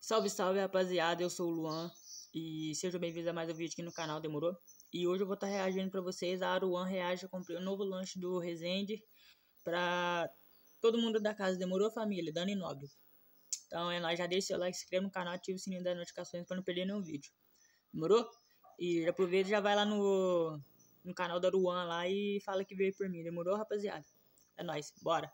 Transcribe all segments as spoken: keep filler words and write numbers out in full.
Salve, salve, rapaziada, eu sou o Luan e sejam bem-vindos a mais um vídeo aqui no canal, demorou? E hoje eu vou estar reagindo pra vocês, a Aruan reage, eu comprei um novo lanche do Resende pra todo mundo da casa, demorou, família? Dani Nobre. Então é nóis, já deixa seu like, se inscreva no canal, ativa o sininho das notificações pra não perder nenhum vídeo, demorou? E aproveita e já vai lá no, no canal da Aruan lá e fala que veio por mim, demorou, rapaziada? É nóis, bora!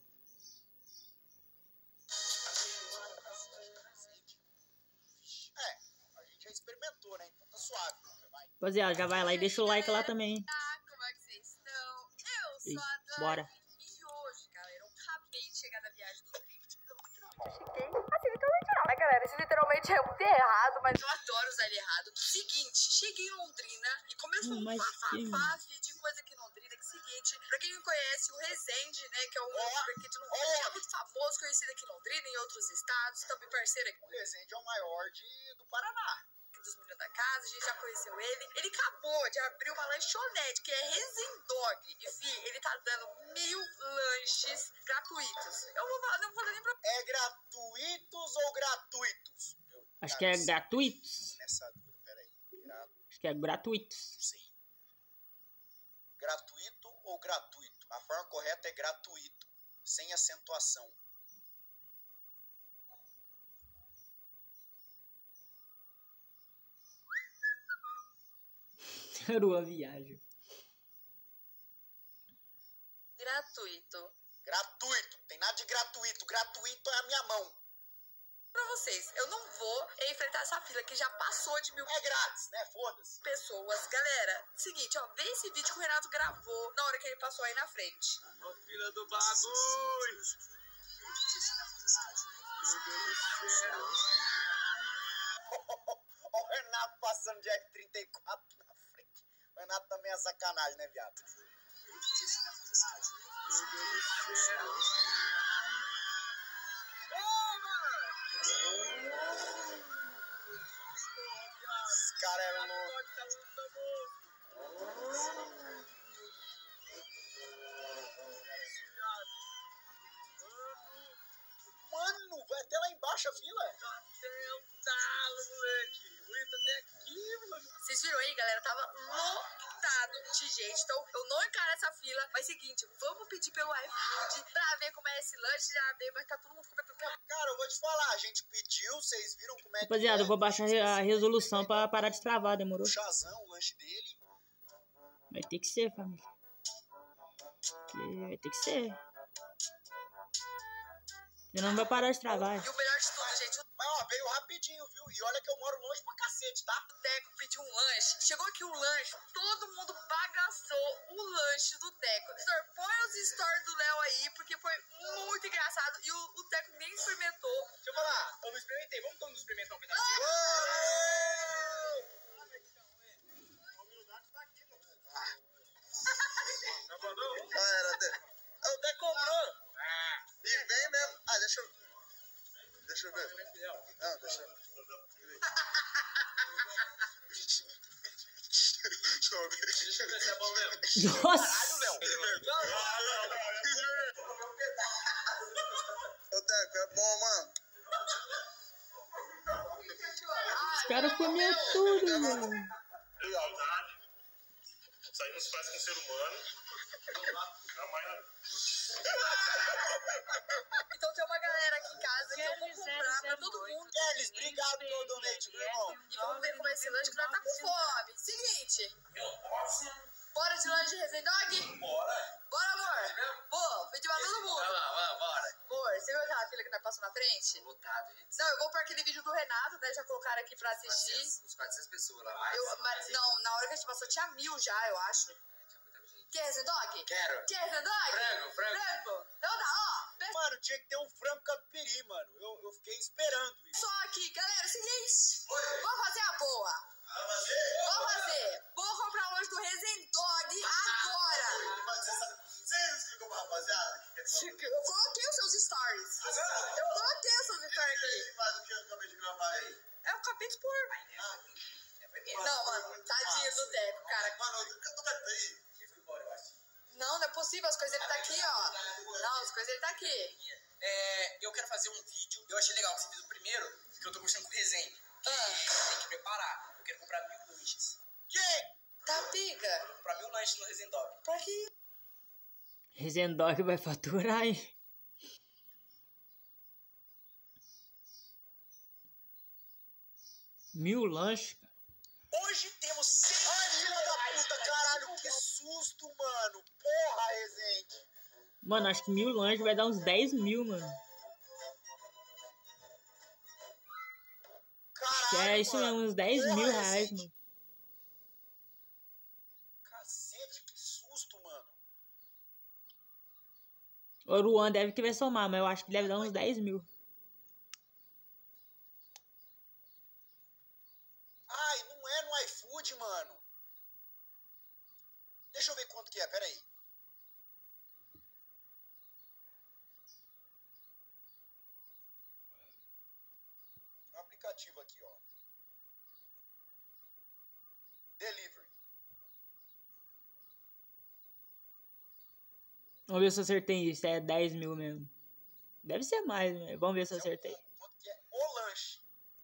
Experimentou, né? Então tá suave. Vai. Rapaziada, já vai lá e deixa o like lá também. Como é que vocês estão? Eu sou E, a Dani. bora. E hoje, galera, eu acabei de chegar da viagem do Drift. Eu literalmente cheguei. Assim, literalmente não, né, galera? Isso literalmente é muito errado, mas eu adoro usar ele errado. Seguinte, cheguei em Londrina e começou Hum, um mas que- bafafá de coisa aqui em Londrina. Que é o seguinte, pra quem não conhece, o Resende, né, que é um youtuber aqui de Londrina, é muito famoso, conhecido aqui em Londrina e em outros estados. Também parceiro aqui. O Resende é o maior de, do Paraná. Dos meninos da casa, a gente já conheceu ele. Ele acabou de abrir uma lanchonete, que é Resendog. E, fi, ele tá dando mil lanches gratuitos. Eu vou falar, não vou nem pra... É gratuitos ou gratuitos? Eu, Acho que é gratuitos. Nessa dúvida, peraí. Gra... Acho que é gratuitos. Sim. Gratuito ou gratuito? A forma correta é gratuito, sem acentuação. Aruan viagem. Gratuito. Gratuito, não tem nada de gratuito. Gratuito é a minha mão. Pra vocês, eu não vou enfrentar essa fila que já passou de mil É grátis, né? Foda-se. pessoas. Galera, seguinte, ó, vê esse vídeo que o Renato gravou na hora que ele passou aí na frente. Ó, filha do bagulho. Ó o Renato passando de F trinta e quatro na frente. O Renato também é sacanagem, né, viado? Esse cara é louco. Mano, vai até lá embaixo a fila. Até o talo, moleque. Aguenta até aqui, mano. Vocês viram aí, galera? Tava lotado de gente. Então, eu não encaro essa fila. Mas seguinte, vamos pedir pelo iFood pra ver como é esse lanche. Já ver, mas tá todo mundo comendo. Cara, eu vou te falar, a gente pediu, vocês viram como é que Rapaziada, é. eu vou baixar a resolução pra parar de travar, demorou? O Shazam, o lanche dele. Vai ter que ser, família. Que vai ter que ser. Senão não vai parar de travar. E o melhor de tudo, gente, o Mas ó, veio rapidinho, viu? E olha que eu moro longe pra cacete, tá? Teco pediu um lanche. Chegou aqui o lanche, todo mundo bagaçou o lanche do Teco. Senhor, põe os stories do Léo aí, porque foi muito engraçado. E o, o Teco nem experimentou. Deixa eu falar, eu não experimentei. Vamos todo mundo experimentar um pedacinho? A humildade tá aqui, mano. Já mandou? Cara, o Teco comprou. E vem mesmo. Ah, deixa eu... Deixa eu ver. Não, deixa eu... Deixa eu ver se é bom mesmo. Nossa! Caralho, Léo. Ô, Teco, é bom, mano. Os caras comeram tudo, velho. Isso aí não se faz com ser humano. Jamais. Então tem uma galera aqui em casa que eu vou comprar pra todo mundo. Kelly, obrigado pelo donate, meu irmão. E vamos ver como é esse lanche que nós tá com fome. Seguinte. Bora de lanche Resendog? Bora. Bora, amor. Vou, pedir pra todo mundo. Vai lá, vai lá, bora. Amor, você viu aquela fila que nós passou na frente? Lotado, gente. Não, eu vou pôr aquele vídeo do Renato, né? Já colocaram aqui pra assistir. Uns quatrocentas pessoas lá, mais. Eu, mas, não, na hora que a gente passou tinha mil já, eu acho. Quer Resendog? Quero. Quer Resendog? Frango, frango. Frango. Então tá, ó. pe- Mano, tinha que ter um frango catupiry, mano. Eu, eu fiquei esperando isso. Só aqui, galera, é o seguinte. Vamos fazer a boa. Vai fazer? Vamos fazer. Vou comprar o lanche do Resendog agora. Você explicou pra rapaziada? Eu coloquei os seus stories. Eu coloquei os seus stories aqui. Faz o que eu acabei de gravar aí. É o acabei de pôr. Não, mano, tadinho do Teco, cara. Mano, eu tô perto aí. Ele foi embora, eu acho. Não, não é possível, as coisas dele tá aqui, ó. Não, as coisas dele tá aqui. É, eu quero fazer um vídeo. Eu achei legal que você fez o primeiro, que eu tô com lanche no Resendog. Pra que Resendog vai faturar, hein? Mil lanches. Hoje temos cem. Ai, filha da puta, caralho, que susto, mano. Porra, Resende. Mano, acho que mil lanches vai dar uns dez mil, mano. Caralho, Que é isso mesmo, uns dez Porra, mil reais, Resende. mano. Cacete, que susto, mano. O Luan deve que vai somar, mas eu acho que deve dar uns dez mil. Ai, não é no iFood, mano. Deixa eu ver quanto que é, peraí. No aplicativo aqui, ó. Delivery. Vamos ver se eu acertei isso. É dez mil mesmo. Deve ser mais, né? Vamos ver se eu acertei. Quanto que é o lanche?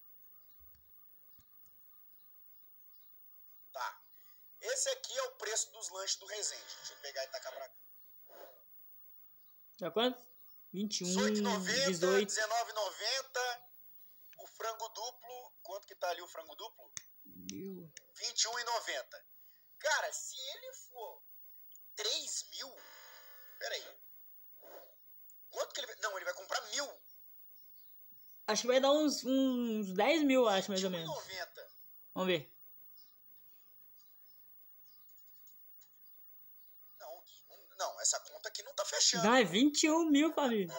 Tá. Esse aqui é o preço dos lanches do Resende. Deixa eu pegar e tacar pra cá. Tá quanto? vinte e dezoito e um, noventa, dezoito. dezenove e noventa. O frango duplo. Quanto que tá ali o frango duplo? Meu. vinte e um e noventa. Cara, se ele for três mil. Pera aí. Quanto que ele vai. Não, ele vai comprar mil. Acho que vai dar uns, uns dez mil, acho, mais ou vinte e um e menos. noventa. Vamos ver. Não, Gui, não, não, essa conta aqui não tá fechando. Vai, vinte e um mil, família.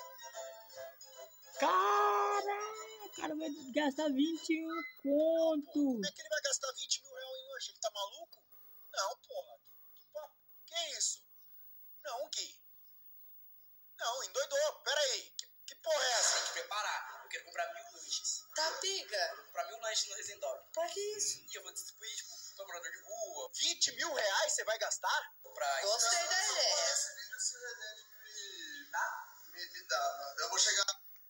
Caraca, o cara vai gastar vinte e um conto. Como é que ele vai gastar vinte mil reais em lanche? Ele tá maluco? Não, porra. Que, papo? Que isso? Não, Gui. Não, endoidou. Pera aí. Que, que porra é essa? Tem que preparar. Eu quero comprar mil lanches. tá pica? Eu vou comprar mil lanches no Resendog. Pra que isso? E eu vou distribuir, tipo, pra morador de rua. vinte mil reais você vai gastar? Pra Gostei da ideia. Esse vídeo se Resende me dá? Me, me dá, mano. Eu vou chegar...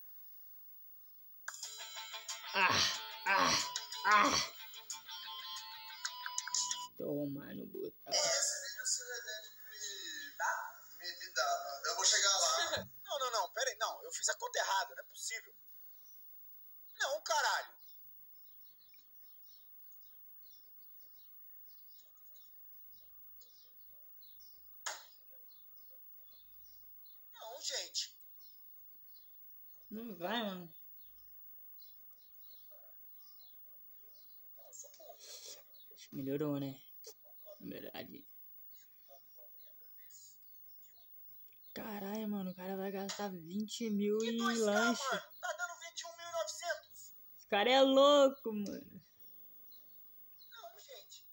Ah, ah, ah. Toma no botão. Esse vídeo se Resende me dá? Me, me dá, mano. Eu vou chegar lá. Não, não, não. Pera aí. Não, eu fiz a conta errada. Não é possível. Não, caralho. Não, gente. Não vai, mano. Melhorou, né? Verdade. Caralho, mano, o cara vai gastar vinte mil E em dois K, lanche. mano. Tá dando vinte e um mil e novecentos. Esse cara é louco, mano. Não, gente.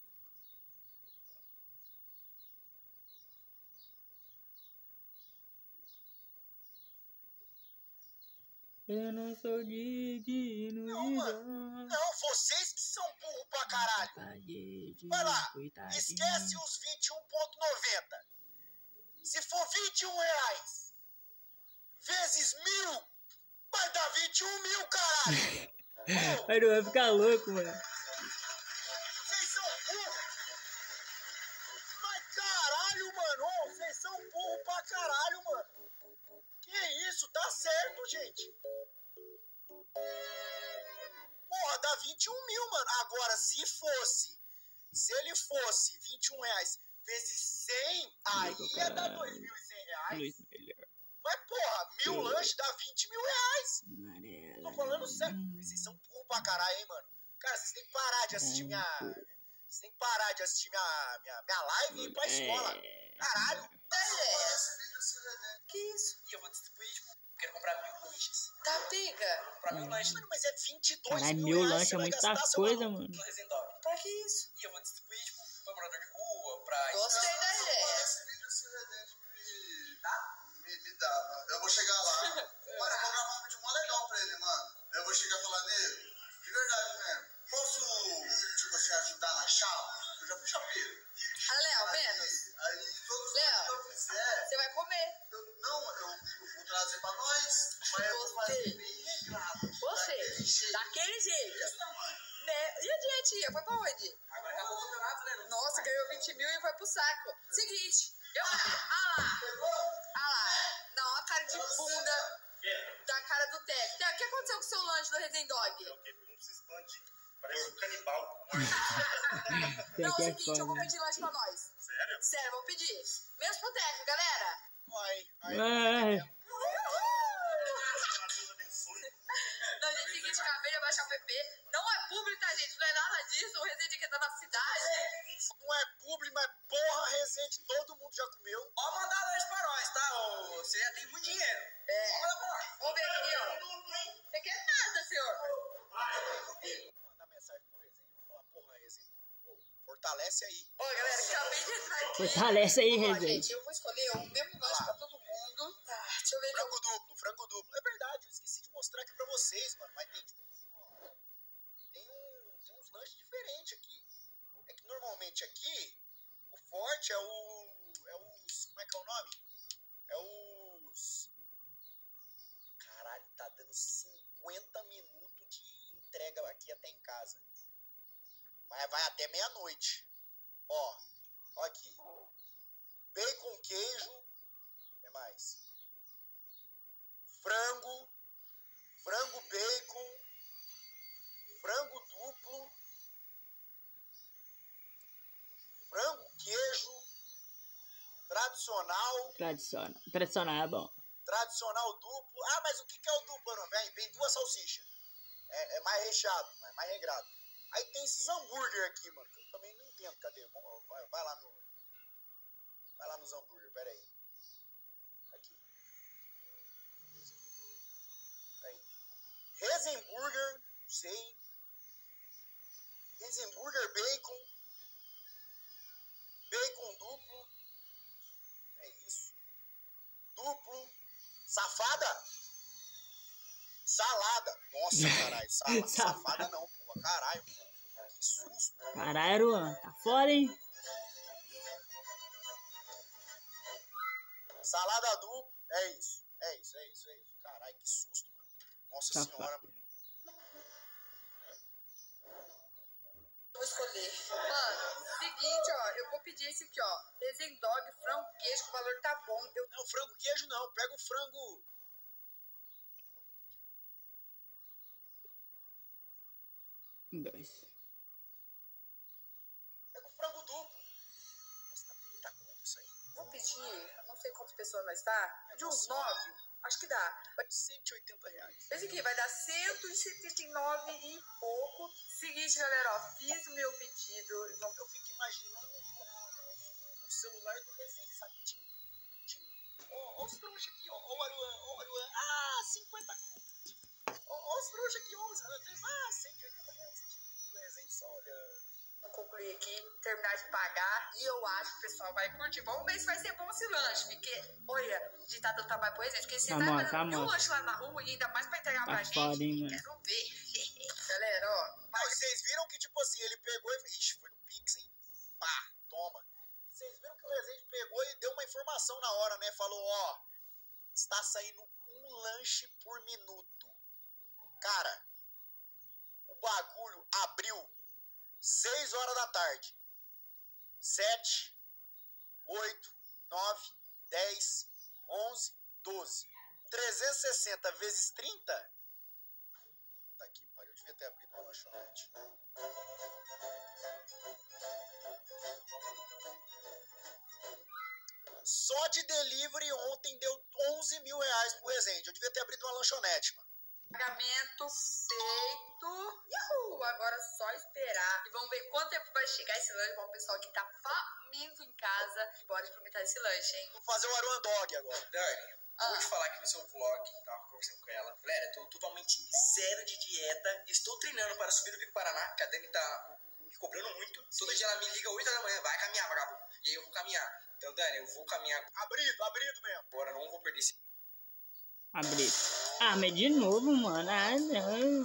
Eu não sou digno Não, de mano. dar. Não, vocês que são burro pra caralho. Parede, Vai lá. coitadinho. Esquece os vinte e um e noventa. Se for vinte e um reais vezes mil, vai dar vinte e um mil, caralho. Ô, Mas não vai ficar louco, mano. vocês são burros. Mas caralho, mano. Ô, vocês são burros pra caralho, mano. Que isso, tá certo, gente. Porra, dá vinte e um mil, mano. Agora, se fosse, se ele fosse vinte e um reais vezes cem, aí ia dar dois mil e cem reais. Luiz melhor. Mas, porra, mil Sim. lanches dá vinte mil reais. Amarela. Tô falando sério. Vocês são burros pra caralho, hein, mano. Cara, vocês têm que parar de assistir minha... Vocês têm que parar de assistir minha, minha, minha live e ir pra escola. É. Caralho. Que isso? E eu vou distribuir, tipo, quero comprar mil lanches. Tá pica? Vou comprar mil lanches. Mano, mas é vinte e dois Caralho, mil mil reais lanche você é vai muita gastar, seu coisa, maluco, mano. no Resendog. Pra que isso? E eu vou distribuir, tipo, pra morador de rua, pra... Gostei da ideia. Esse vídeo se Resende me dá? Me, me dá, mano. Eu vou chegar lá. Mano, eu vou gravar um vídeo mó legal pra ele, mano. Eu vou chegar e falar nele. De verdade mesmo. Posso, tipo assim, ajudar na chapa? Eu já fui chapeiro. Ah, Léo, menos. Aí, todos Léo, os que eu fizer... Você vai comer. Eu, não, eu, eu vou trazer pra nós, mas eu vou fazer bem regrado. Você, Daquele jeito. daquele jeito. Desse tamanho. Né? E a dietinha? Foi pra onde? Agora acabou o campeonato, né? Nossa, ganhou vinte vinte mil e foi pro saco. Seguinte, eu... Ah lá. Ah lá. Não, a cara de bunda da cara do Teco. Teco, o que aconteceu com o seu lanche do Resident Dog? É o quê? Não se expande. Parece um canibal. Tem Não, é o que é seguinte, eu vou foda. pedir lanche pra nós. Sério? Sério, vou pedir. Mesmo pro Teco, galera. Ai, ai. Ai, Deus abençoe. Não, gente, seguinte, acabei de abaixar o P P. Não é público, tá, gente? Não é nada disso. O Resident aqui tá na cidade. Não é publi, mas porra, Resende, todo mundo já comeu. Pode mandar lanche pra nós, tá? Ô, você já tem muito dinheiro. É. Manda pra nós. Vamos ver aqui, ó. Você quer nada, senhor? Vou mandar mensagem pro Resende e vou falar, porra, Resende, ô, fortalece aí. Ô, galera, acabei de entrar aqui. fortalece aí, Vamos lá, Resende. gente, eu vou escolher o mesmo lanche pra todo mundo. Tá, deixa eu ver aqui. Frango duplo, frango duplo. É verdade, eu esqueci de mostrar aqui pra vocês, mano. Mas tem, tipo, ó, tem, um, tem uns lanches diferentes aqui. É que normalmente aqui, o forte é o... É os... Como é que é o nome? É os... Caralho, tá dando cinquenta minutos de entrega aqui até em casa. Mas vai até meia-noite. Ó, ó aqui. Bacon, queijo. O que mais? Frango. Frango, bacon. Frango duplo. Frango, queijo. Tradicional. Tradicional. Tradicional é bom. Tradicional duplo. Ah, mas o que que é o duplo? Não? Vem, vem duas salsichas. É, é mais recheado, é mais regrado. Aí tem esses hambúrguer aqui, mano, que eu também não entendo. Cadê? Vai, vai lá no... Vai lá nos hambúrguer, pera aí. Aqui. Aí. Resenburger, não sei. Resenburger bacon. Bacon duplo. É isso. Duplo. Safada. Salada. Nossa, caralho. Salada. Safada não, porra. Caralho, porra. Que susto. Caralho, Luan, tá foda, hein? Salada dupla. É isso. É isso, é isso, é isso. Caralho, que susto, mano. Nossa Safado. senhora, mano. Vou escolher. Mano, seguinte, ó. Eu vou pedir esse aqui, ó. Resident Dog, frango, queijo, que o valor tá bom. Eu... Não, frango queijo não. Pega o frango. Dois. Pega o frango duplo. Nossa, tá trinta conto isso aí. Vou pedir, não sei quantas pessoas nós tá. De uns nove. Acho que dá. cento e oitenta reais. Esse aqui vai dar cento e setenta e nove e pouco. Seguinte, galera, ó. Fiz o meu pedido. Eu fico imaginando o, o celular do Resende, sabe? Tim, tim. Ó, ó os trouxas aqui, ó. Ó o Aruan, ó o Aruan. Ah, cinquenta conto. Ó, ó os trouxas aqui, ó. Ah, cento e oitenta reais. O Resende só olhando. Vou concluir aqui, terminar de pagar. E eu acho que o pessoal vai curtir. Vamos ver se vai ser bom esse lanche. Porque, olha, de tá dando trabalho pra eles. Porque você Tá tá bom, fazendo tá mil bom. lanche lá na rua e ainda mais pra entregar Tá pra foda, gente. hein, mano. Quero ver. Galera, ó. Não, e vocês viram que, tipo assim, ele pegou e... Ixi, foi no Pix, hein? Pá, toma. E vocês viram que o Resende pegou e deu uma informação na hora, né? Falou, ó, está saindo um lanche por minuto. Cara, o bagulho abriu seis horas da tarde. sete, oito, nove, dez, onze, doze. trezentos e sessenta vezes trinta... Tá aqui, pariu. Eu devia ter abrido uma lanchonete. Só de delivery ontem deu onze mil reais pro Resende. Eu devia ter abrido uma lanchonete, mano. Pagamento feito. Uhul! Agora é só esperar. E vamos ver quanto tempo vai chegar esse lanche para o pessoal que tá faminto em casa. Bora experimentar esse lanche, hein? Vou fazer o Aruan Dog agora. Dani, Ah. vou te falar aqui no seu vlog, tava conversando com ela. Galera, eu tô totalmente zero de dieta. Estou treinando para subir o Pico Paraná, que a Dani tá me cobrando muito. Todo dia ela me liga oito da manhã, vai caminhar, vagabundo. E aí eu vou caminhar. Então, Dani, eu vou caminhar Abrido, abrido mesmo. agora, não vou perder esse... Abrir. Ah, mas de novo, mano. Ah, não.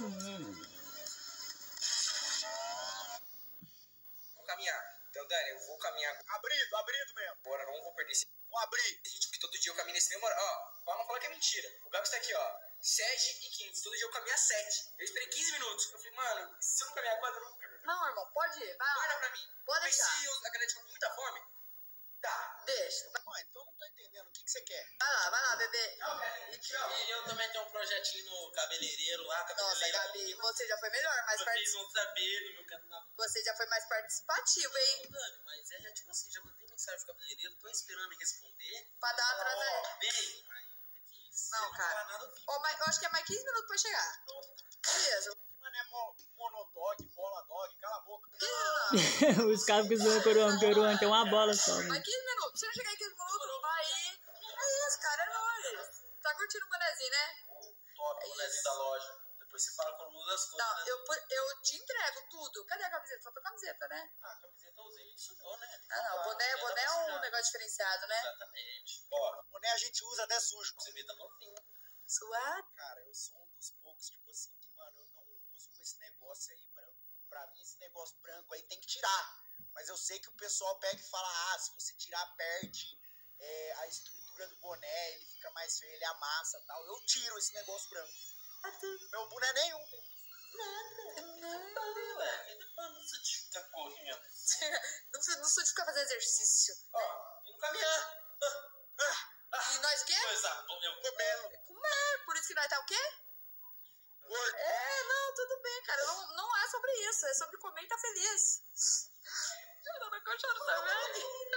Vou caminhar. Então, Dani, eu vou caminhar Abrido, abrido mesmo. agora, não vou perder esse... Vou abrir. ritmo, que todo dia eu caminho nesse mesmo horário. Ó, pra não falar que é mentira. O Gabs tá aqui, ó. sete e quinze. Todo dia eu caminho às sete. Eu esperei quinze minutos. Eu falei, mano, se eu não caminhar quatro, eu não perco. Não, irmão, pode ir, vai lá. Guarda pra mim. Pode Mas deixar. se a galera tiver com muita fome, tá. Deixa. Mãe, então eu não tô entendendo. O que, que você quer? Vai lá, vai lá, bebê. E eu também tenho um projetinho no cabeleireiro lá, Nossa, cabeleireiro. Gabi, você já foi melhor, mais Vocês participativo. vão saber no meu canal. Você já foi mais participativo, hein? Dani, mas é tipo assim, já mandei mensagem pro cabeleireiro, tô esperando ele responder. Pra dar uma atrasada. Ó, bem, aí eu tenho que ir. Se Não, ele cara. falar nada, eu fico. Ó, mas eu acho que é mais quinze minutos pra chegar. Beleza. Mano, é mo monodog, bola dog, cala a boca. quinze minutos. Os caras que zoam o Coruan, porque o Coruan tem uma bola só, Mais mano. quinze minutos. Se não chegar em quinze minutos, vai ir. É isso, cara, é nóis. Tá curtindo o bonezinho, né? Top, o bonezinho da loja. Depois você fala com o Lula das coisas. Não, né? eu, eu te entrego tudo. Cadê a camiseta? Faltou camiseta, né? Ah, a camiseta eu usei e sujou, né? Ah, não. Boné, boné é um negócio diferenciado, né? Exatamente. Ó, Boné a gente usa até sujo. você vê, tá novinho. Suado. Cara, eu sou um dos poucos, tipo assim, que, mano, eu não uso com esse negócio aí branco. Pra mim, esse negócio branco aí tem que tirar. Mas eu sei que o pessoal pega e fala, ah, se você tirar, perde é, a estrutura do boné, ele fica mais feio, ele amassa e tal. Eu tiro esse negócio branco. Meu boné nenhum tem isso. Não precisa de ficar correndo. Não precisa, não precisa de ficar fazendo exercício. Ó, indo caminhar. E nós o quê? Coisa boa, eu Comendo. Comer. Por isso que nós tá o quê? Gordo. É, não, tudo bem, cara. Não, não é sobre isso. É sobre comer e tá feliz. Chorando, eu choro também.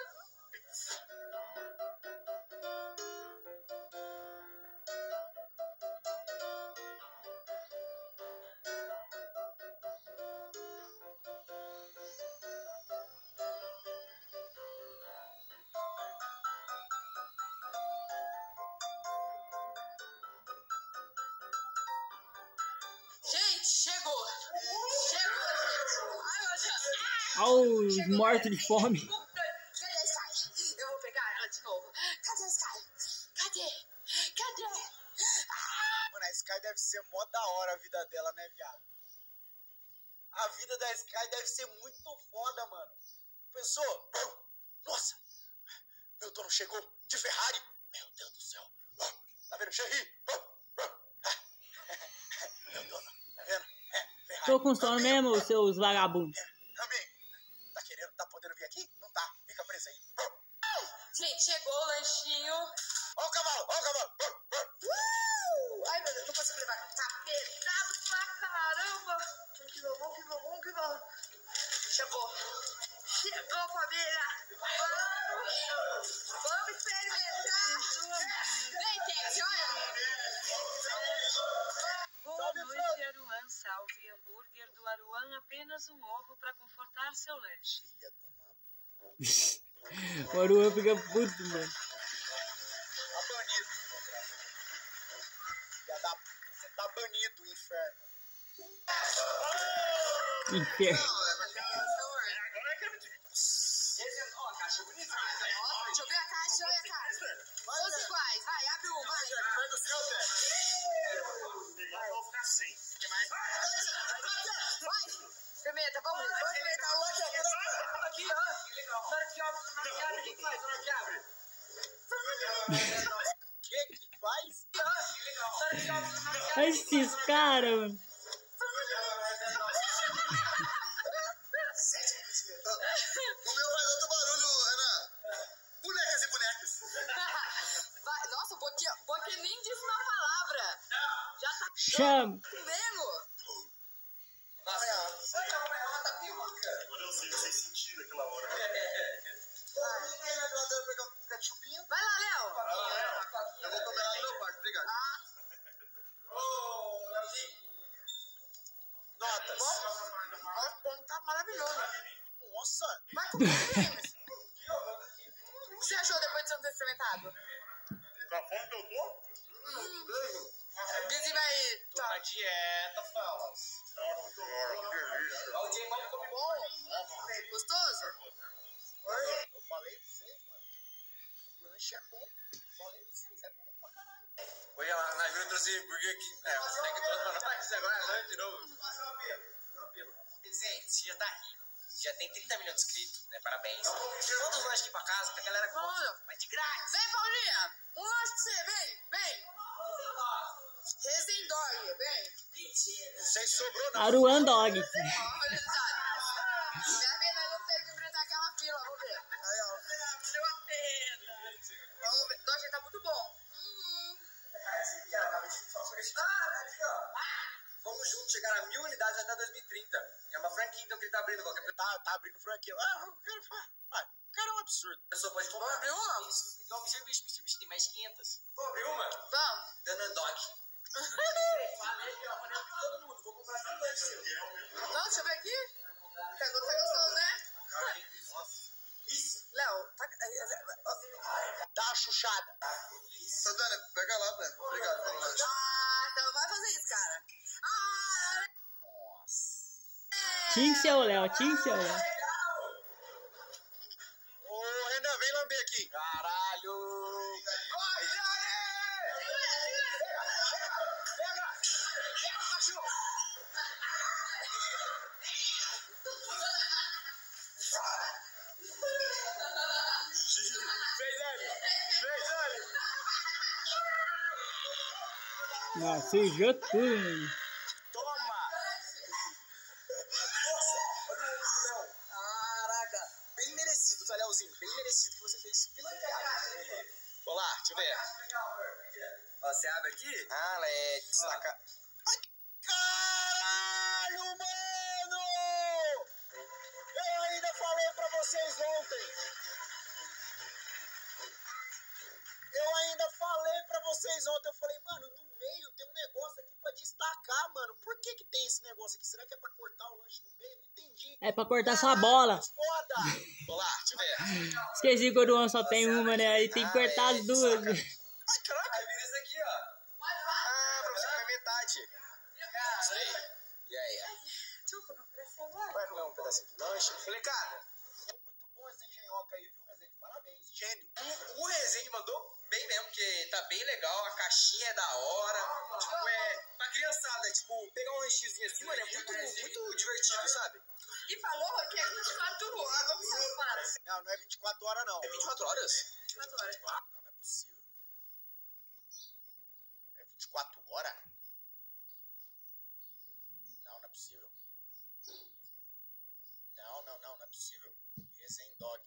Gente, chegou. Chegou, gente. Ai, meu Deus. Olha os mortos de fome. Cadê a Sky? Eu vou pegar ela de novo. Cadê a Sky? Cadê? Cadê? Mano, a Sky deve ser mó da hora a vida dela, né, viado? A vida da Sky deve ser muito foda, mano. Pensou? Nossa, meu dono chegou de Ferrari. Meu Deus do céu. Tá vendo, Cherry? Meu dono, tá vendo? É, Ferrari. Tô com sono Amigo, mesmo, seus vagabundos. Amigo, tá querendo, tá podendo vir aqui? Não tá, fica preso aí. Gente, chegou o lanchinho. Ó o cavalo, ó o cavalo. Uh! Ai, meu Deus, não consigo levar. Tá pesado pra caramba. Que bom, que bom, que bom. Chegou. Chegou, família. Vamos. Vamos experimentar. Vem, Tex, olha. Boa noite, Aruan. Salve hambúrguer do Aruan. Apenas um ovo para confortar seu lanche. O Aruan fica puto, mano. Tá banido. Filha da... Você tá banido, inferno. Inferno. Ó, a caixa é bonita. Nossa, deixa eu ver a caixa, deixa eu ver a caixa. Todos iguais, vai, abre um, vai. Pega o seu, Zé. Eu vou ficar sem. Vai. Experimenta, vamos, vamos experimentar o lanche. Aqui, ó. Legal. Na hora que abre, na hora que abre, o que que faz? Na hora que abre? O que que faz? Ah, que legal. Na hora que abre, na hora que abre. Olha esses caras, mano. O meu faz outro barulho, Renan. Bonecas e bonecas. Vai, nossa, o Boquinha, Boquinha nem disse uma palavra. Já tá Chama. comendo. Nossa, ela tá piruca. Agora eu sei o que vocês sentiram aquela hora. Pegar um ketchupinho. Vai lá, Léo. Eu vou comer lá no meu quarto, obrigado. Ah, Ô, Leozinho. Notas. nossa, o pão tá maravilhoso. Nossa. Vai comer, James. O que você achou depois de você ter experimentado? Com a fome que eu tô? Vizinho vai... Tô na dieta, fala. Tá muito bom, que delícia. Ó, o Jay mal come Bom, gostoso? Eu falei pra vocês, mano. O lanche é bom. Falei pra vocês, é bom pra caralho. Olha lá, na Júlia trouxe Burger King. É, o Snack trouxe pra nós. Agora é lanche de novo. Fazer um apelo. Fazer um apelo. Gente, você já tá rico. Já tem trinta milhões de inscritos, né? Parabéns. Manda os lanches aqui pra casa, que a galera gosta. Manda. Mas de grátis. Vem, Paulinha. Um lanche pra você, vem, vem. Resendóia, vem. Não sei se sobrou, não. Aruan Dog. Ó, felicidade. Minha vida não tem que enfrentar aquela fila, vamos ver. Aí, ó. Valeu a pena. Vamos ver. Nossa, tá muito bom. Hum. Ah, aqui, ó. Vamos juntos chegar a mil unidades até dois mil e trinta. É uma franquia, então, que ele tá abrindo. Qualquer... Tá, tá abrindo franquia. Ah, eu quero... ah, cara, é um absurdo. A pessoa pode comprar. Vamos abrir uma? Isso. Igual o Mister Beast. Mister Beast tem mais de quinhentas. Vamos abrir uma? Vamos. Danandog. Falei, ó. Falei pra todo mundo. Vou comprar tudo aí, seu. Não, deixa eu ver aqui. Tá gostoso, né? Isso. Léo, tá... Dá uma chuchada. Ô, Dani, pega lá, Dani. Obrigado pelo lanche. Ah, então não vai fazer isso, cara. Ah! Nossa. Tinha que ser o Léo, tinha que ser o Léo. Ô, Renan, vem lamber aqui. Caralho. Corre, Dani! Pega, pega, pega. Pega o cachorro. Vem, Dani. Vem, Dani. Não, sujou tudo, mano. Toma. Nossa, olha o Léo. Caraca. Bem merecido, tá, Léozinho? Bem merecido que você fez pilantragem. Vou lá, deixa eu ver. Ó, você abre aqui? Ah, é destaca. Ai, caralho, mano! Eu ainda falei pra vocês ontem. Eu ainda falei pra vocês ontem. Eu falei, mano, no meio tem um negócio aqui pra destacar, mano. Por que que tem esse negócio aqui? Será que é pra cortar o lanche no meio? Não entendi. É pra cortar sua bola. Foda! Vou lá, deixa eu ver. Esqueci que o Oruan só tem uma, né? Aí tem que cortar as duas. Ai, caraca, aí vira isso aqui, ó. Ah, pra você comer metade. Isso aí. E aí? Deixa eu comer um pedacinho agora. Vai comer um pedacinho de lanche? Falei, cara, muito bom essa engenhoca aí, viu, Rezende? Parabéns, gênio. O, o Rezende mandou bem mesmo, porque tá bem legal, a caixinha é da hora. Tipo, é pra criançada, tipo, pegar um lanchezinho assim, mano, é muito, muito divertido, sabe? E falou que é vinte e quatro horas. Vamos sair para. Não, não é vinte e quatro horas, não. É vinte e quatro horas? vinte e quatro horas. Não, não é possível. É vinte e quatro horas? Não, não é possível. Não, não, não, não é possível. Rezendog.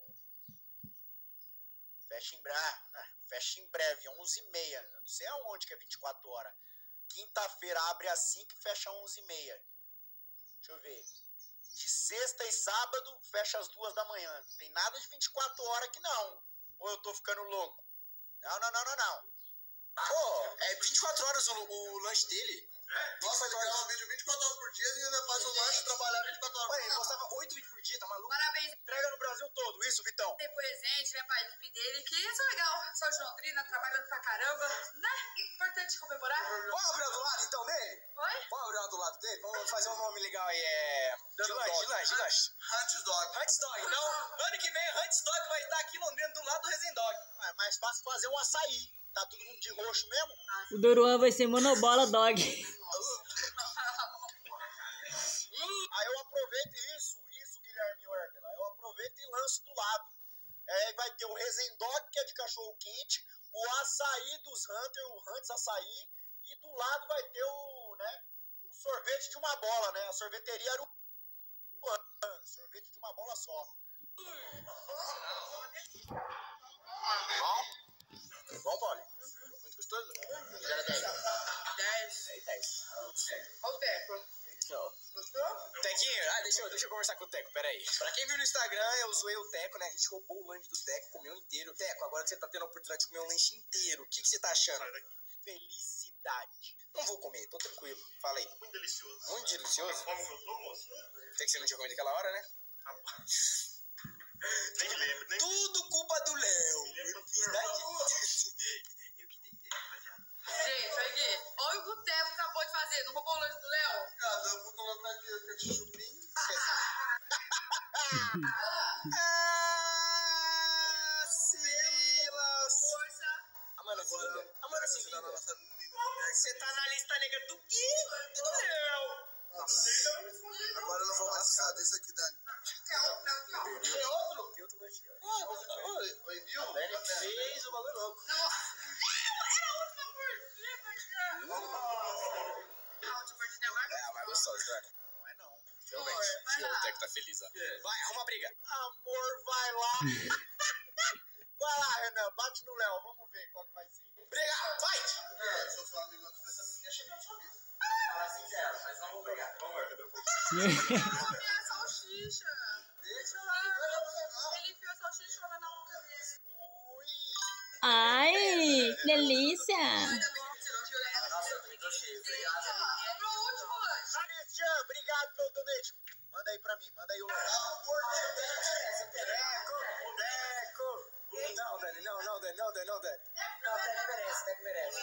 Fecha em breve. Fecha em breve, onze e meia. Não sei aonde que é vinte e quatro horas. Quinta-feira abre às cinco e fecha às onze e meia. Deixa eu ver. De sexta e sábado, fecha às duas da manhã. Tem nada de vinte e quatro horas aqui, não. Ou eu tô ficando louco? Não, não, não, não, não. Pô, é vinte e quatro horas o, o lanche dele? Nossa, ele grava um vídeo vinte e quatro horas por dia e ainda faz o lanche e trabalhar vinte e quatro horas. Ué, ele postava oito vídeos por dia, tá maluco? Parabéns. Entrega no Brasil todo, isso, Vitão? Tem presente, né, pra equipe dele, que isso é legal. Só de Londrina, trabalhando pra caramba, né? Importante comemorar. Vamos abrir do lado, então, dele? Oi? Vamos abrir do lado dele? Vamos fazer um nome legal aí, é... De lanche, de lanche, de lanche. Hunts Dog. Hunts Dog. Então, ano que vem, Hunts Dog vai estar aqui em Londrina, do lado do Rezendog. É mais fácil fazer um açaí. Tá todo mundo de roxo mesmo? O Doruan vai ser monobola dog. Aí eu aproveito isso, isso, Guilherme Orbela. Eu aproveito e lanço do lado. É, vai ter o Rezendog, que é de cachorro quente, o açaí dos Hunter, o Hunts açaí, e do lado vai ter o, né, o sorvete de uma bola, né? A sorveteria era o sorvete de uma bola só. Bom? Bom, Paulo? Muito gostoso? zero a dez. dez. dez, dez. Olha o Teco. Gostou? Tequinho, ah, deixa eu, deixa eu conversar com o Teco, peraí. Pra quem viu no Instagram, eu zoei o Teco, né? A gente roubou o lanche do Teco, comeu inteiro. Teco, agora que você tá tendo a oportunidade de comer um lanche inteiro, o que, que você tá achando? Felicidade. Não vou comer, tô tranquilo. Fala aí. Muito delicioso. Muito delicioso? Como que eu tô, moço? Tem que você não tinha comido aquela hora, né? Nem me lembro, nem Tudo culpa do Léo. Felicidade. Gente, olha aqui. Olha o que o Teco acabou de fazer. Não roubou o lanche do Léo? Cara, eu vou colocar aqui o ketchupinho. Ah, Silas. Força. Amanda se vinga. Amanda se vinga. Você tá na lista negra do quê? Do Léo. Nossa. Agora eu não vou mais ficar desse aqui, Dani. Tem outro, tem outro. Tem outro? Tem outro lanche. Oi, oi, viu? A Dani fez o bagulho louco. Não, era a última mordida, cara. A última mordida é mais É, mais gostoso, Dani. Não é não. Realmente. vai Fio, lá. o Teco tá feliz, ó. Vai, arruma briga. Amor, vai lá. Vai lá, Renan, bate no Léo, vamos ver qual que vai ser. Briga, vai! É, sou seu amigo antes dessa menina chegar na sua vida. Fala assim dela, mas não vou pegar. Vamos ver, cadê o pouco? Vou comer a salsicha. Deixa lá. Ele enfiou a salsicha lá na boca dele. Ai, delícia. Ainda bem que tirou de olhar. Nossa, eu tô cheio. Obrigado. Sobrou o último lanche. Cristian, obrigado pelo donate. Manda aí pra mim, manda aí o Teco, Teco. Não, Dani, não, não, Dani, não, Dani, não, Dani. Não, Teco merece, Teco merece.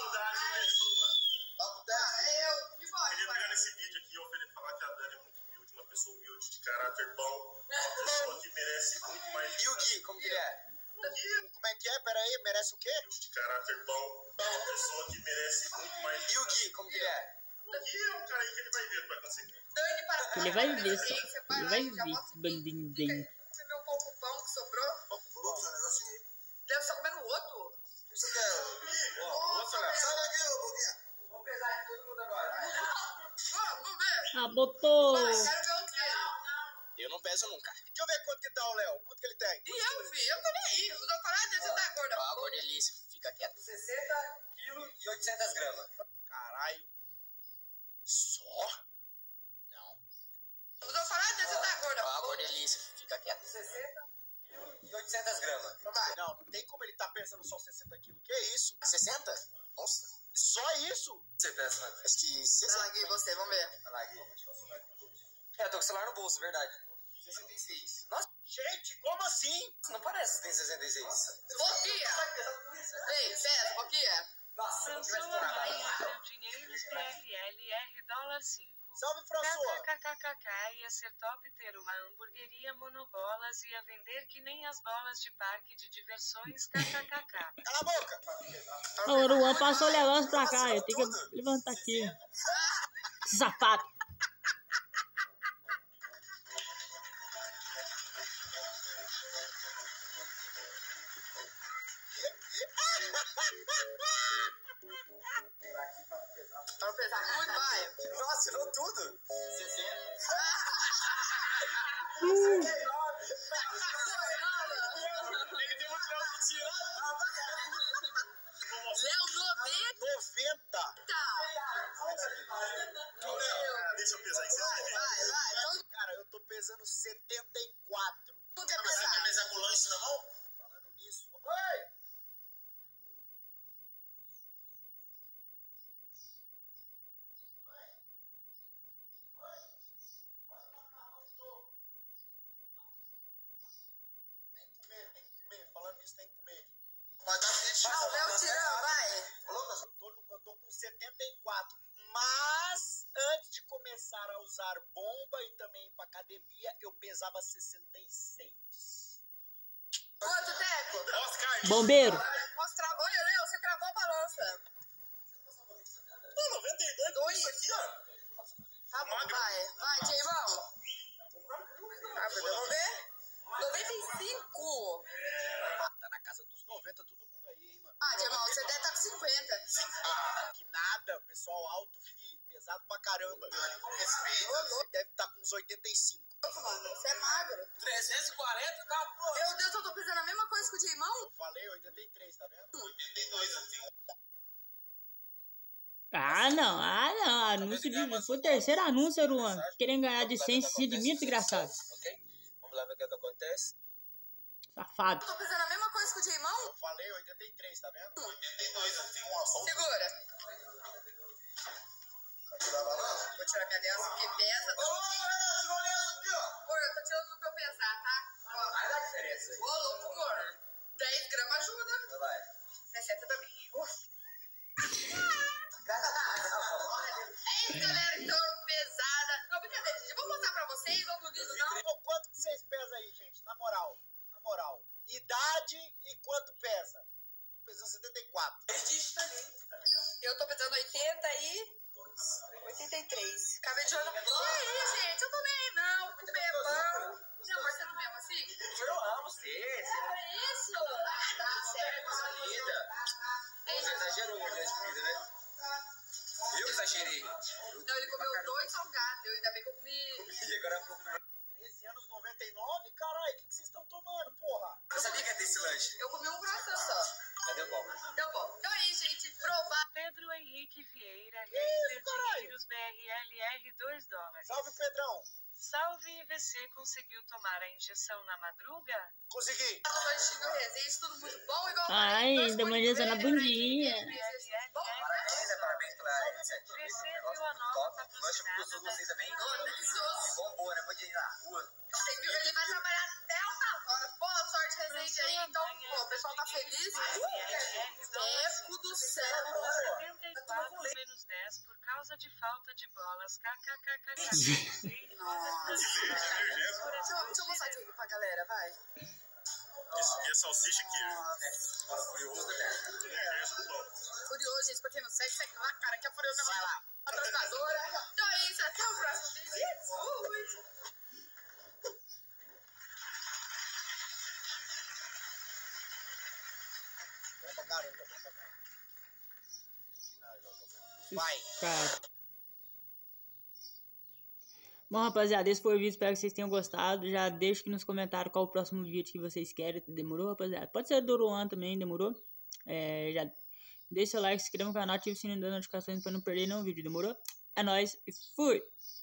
Eu, me bota. Queria pegar nesse vídeo aqui e oferecer falar que a Dani é muito humilde, uma pessoa humilde, de caráter bom, uma pessoa que merece muito mais. E o Gui, como que ele é? Como é que é? Pera aí, merece o quê? De caráter bom, uma pessoa que merece muito mais. E o Gui, como que ele é? O Gui é um cara aí que ele vai ver o que vai acontecer. Dani, para. Ele vai ver só. Você vai Ele lá vai e já ver bota esse em mim. bandinho. Fica- Meu pão com pão que sobrou. Deve estar comendo o outro. Isso aqui é... Nossa, Léo. Sai daqui, ô Boquinha. Vamos pesar de todo mundo agora. Vamos ver. Ah, botou. Vai, quero ver o que é. Eu não peso nunca. Deixa eu ver quanto que tá o Léo. Quanto que ele tem? E eu, vi, eu tô nem aí. Os aparatos você tá gorda. Ó, gordelícia, fica quieto. sessenta quilos e oitocentas gramas. Caralho. Só? Não. Os aparatos você tá gorda. Ó, gordelícia, fica quieto. sessenta quilos e oitocentas gramas. Não, não tem como ele tá pensando só sessenta quilos. Que isso? sessenta? Nossa. Só isso? Você pensa, mano? Acho que Vai sessenta. lá, Gui, você, vamos ver. Vai lá, Gui. É, eu tô com o celular no bolso, verdade. sessenta e seis. Nossa, Gente, como assim? não parece que tem sessenta e seis. Boquinha. Vem, pesa, Boquinha. Nossa, não François tivesse Marinho deu dinheiros T R L R dólar cinco. Salve, François. KKKKK ia ser top ter uma hamburgueria monobolas e ia vender que nem as bolas de parque de diversões kkkk. Cala a boca. O Luan passou o negócio pra cá. Eu tenho que levantar aqui. Esse safado. Vamos pesar muito, vai. Nossa, tirou tudo. sessenta. Léo, noventa. noventa. Deixa eu pesar em Vai, setenta. vai, vai. Então, Cara, eu tô pesando setenta e quatro. tu quer pesar? pesar com o lanche na mão? Falando nisso. Oi! Tem que comer, tem que comer. Falando nisso, tem que comer. Vai dar vinte. Vai, o Léo tirando, vai. Eu tô, no- eu tô com setenta e quatro, mas antes de começar a usar bomba e também ir pra academia, eu pesava sessenta e seis. Quanto, Teco? Oscar, Bombeiro. Mostrar. Olha, Léo, você travou a balança. Pô, noventa e dois, Dois. isso aqui, ó. Tá bom, vai. Vai, Tiemão. Ah, vamos ver. noventa e cinco. Tá na casa dos noventa, todo mundo aí, hein, mano. Ah, Tiemão, você deve estar com cinquenta. Ah, que nada, pessoal alto, fi, pesado pra caramba. Ô, louco, Deve estar com uns oitenta e cinco. mano. Você é magro. trezentos e quarenta, tá, pô. Meu Deus, eu tô pensando a mesma coisa que o Tiemão. Eu falei oitenta e três, tá vendo? oitenta e dois, eu tenho. Ah, não. Ah, não. Anúncio de... Foi o terceiro anúncio, Luan. Querendo ganhar de cem de mil, desgraçado. Ok? Vamos lá ver o que, é que acontece. Safado. Eu tô pensando a mesma coisa que o Tiemão. Eu falei oitenta e três, tá vendo? oitenta e dois, eu tenho uma solta. Segura. Vou tirar minha aliança porque pesa. Amor, eu tô tirando tudo pra eu pesar, tá? Ó. Vai dar diferença aí. Ô, louco, amor. dez gramas ajuda. Vai. sessenta também. É isso, galera. Então, pesada. Não, brincadeira, gente. Eu vou mostrar pra vocês. Não duvido, não. Pô, quanto que vocês pesam aí, gente? Na moral. Na moral. Idade e quanto pesa? Tô pesando setenta e quatro. Eu tô pesando oitenta e... oitenta e três. Acabei de olhar. E aí, gente? Eu tô nem aí, não. Comer é bom. Não, mas você não mesmo assim? Eu amo você. É isso. Ah, tá certo. Comida. Você exagerou muito de comida, né? Eu exagerei. Não, ele comeu R, dois dólares. Salve, Pedrão. Salve I V C, conseguiu tomar a injeção na madruga? Consegui. Tá no lanchinho do Resende, tudo muito bom, igual Ai, deu uma injeção na bundinha. Parabéns, né? Parabéns pela iniciativa. V C Negócio viu a muito nova top. Lanche patrocinada gostoso da vocês também. Oh, delicioso. E bombou, né? Muito dinheiro na rua. Você viu? Ele vai trabalhar até altas horas. Boa sorte, Resende aí. Então, pô, o pessoal tá feliz. Teco do céu. setenta e quatro menos dez por causa de falta de bolas. KKKKK. Deixa eu, deixa eu mostrar aqui pra galera, vai. Esse aqui é salsicha queijo. Curioso, né? Curioso, gente, pra quem não segue, segue lá, cara, que é Curioso. Vai lá. Patrocinadora. Então é isso, até o próximo vídeo. Fui. Vai. Cara. Bom, rapaziada, esse foi o vídeo. Espero que vocês tenham gostado. Já deixa aqui nos comentários qual o próximo vídeo que vocês querem. Demorou, rapaziada? Pode ser do Luan também, demorou? É, já deixa o like, se inscreva no canal, ative o sininho das notificações pra não perder nenhum vídeo, demorou? É nóis e fui!